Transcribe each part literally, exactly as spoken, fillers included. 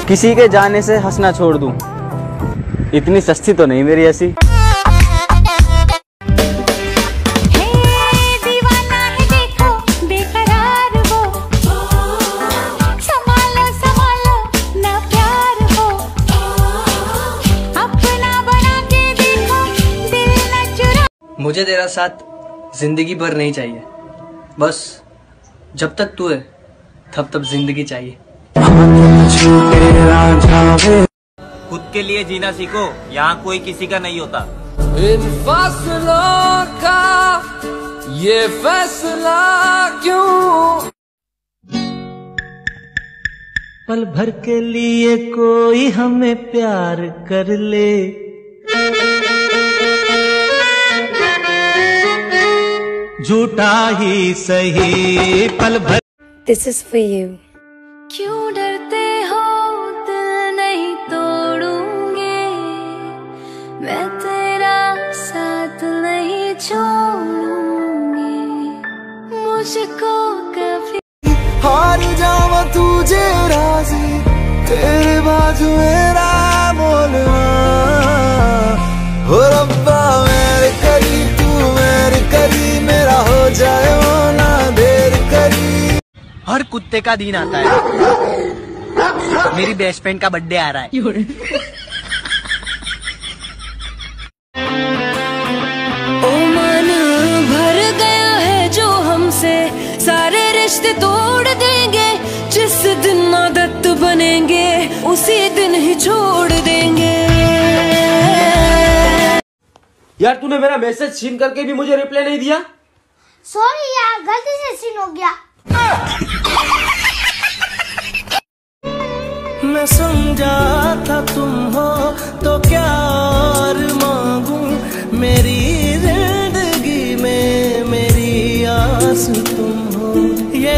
किसी के जाने से हंसना छोड़ दूं, इतनी सस्ती तो नहीं मेरी ऐसी। मुझे तेरा साथ जिंदगी भर नहीं चाहिए, बस जब तक तू है तब तक जिंदगी चाहिए। खुद के लिए जीना सीखो, यहाँ कोई किसी का नहीं होता। इन फासलों का ये फैसला क्यों? पल भर के लिए कोई हमें प्यार कर ले, झूठा ही सही पल भर। This is for you. क्यों डरते हो, दिल नहीं तोड़ूंगी, मैं तेरा साथ नहीं छोड़ूंगी, मुझको कभी हार जावा तुझे राजी, तेरे बाजू मेरा बोलना हो रब्बा, मेरे करीब तू मेरे करीब, मेरा हो जाए हो ना देर करी। हर कुत्ते का दिन आता है, मेरी बेस्ट फ्रेंड का बर्थडे आ रहा है। ओ मन भर गया है जो हमसे, सारे रिश्ते तोड़ देंगे, जिस दिन आदत बनेंगे उसी दिन ही छोड़ देंगे। यार तूने मेरा मैसेज सीन करके भी मुझे रिप्लाई नहीं दिया। सॉरी यार, गलती से सीन हो गया। मैं समझा था तुम हो तो क्या और मांगू, मेरी जिंदगी में मेरी आस तुम हो। ये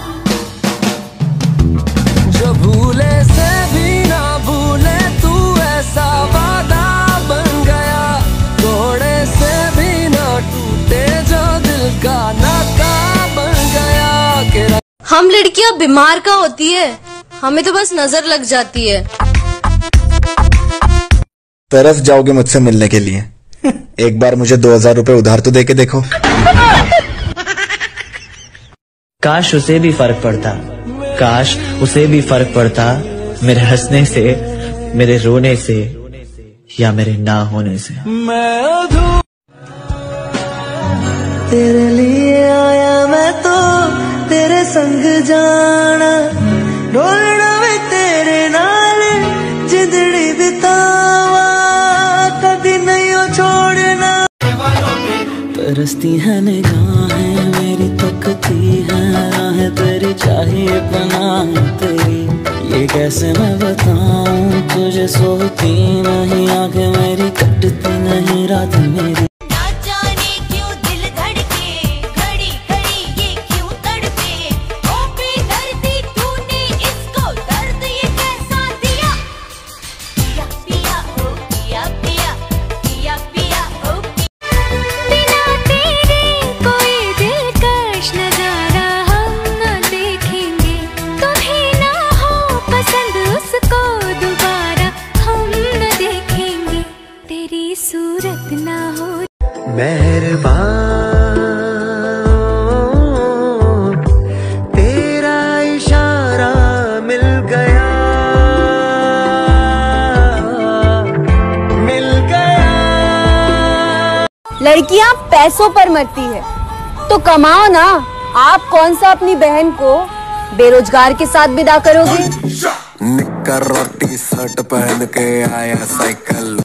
जो भूले से भी ना भूले, तू ऐसा वादा बन गया, तोड़े से भी ना टूटे जो दिल का नाता बन गया। हम लड़कियां बीमार का होती है, हमें तो बस नजर लग जाती है। तरस जाओगे मुझसे मिलने के लिए, एक बार मुझे दो हजार रुपए उधार तो दे के देखो। काश उसे भी फर्क पड़ता, काश उसे भी फर्क पड़ता मेरे हंसने से, मेरे रोने से या मेरे ना होने से। मैं तेरे लिए आया मैं तो तेरे संग जाना, डोलना में तेरे नाल जिंदड़ी बितावा, कभी नहीं हो छोड़ना। तरसती है निगाहें मेरी, तकती है राहें तेरी, चाहिए पनाह तेरी, ये कैसे मैं बताऊं तुझे, सोती नहीं आंखें मेरी, कटती नहीं रात मेरी। सूरत ना हो मेहरबान, तेरा इशारा मिल गया, मिल गया। लड़कियां पैसों पर मरती है तो कमाओ ना। आप कौन सा अपनी बहन को बेरोजगार के साथ विदा करोगे? निक्कर और टी शर्ट पहन के आया साइकिल